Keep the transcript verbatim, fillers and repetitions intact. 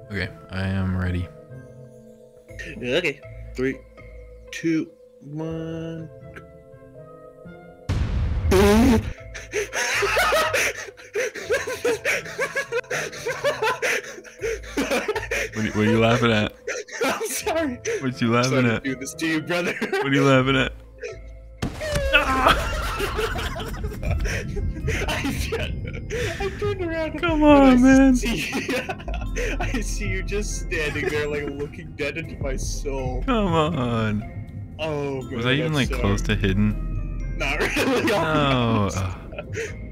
Okay, I am ready. Okay. Three, two, one. What are, what are you laughing at? I'm sorry. What you laughing Sorry at? to do this to you, brother. What are you laughing at? I, I turned around. Come on, and I man. See, I see you just standing there, like looking dead into my soul. Come on. Oh, man. Was I even I'm like sorry. close to hidden? Not really. No. Oh.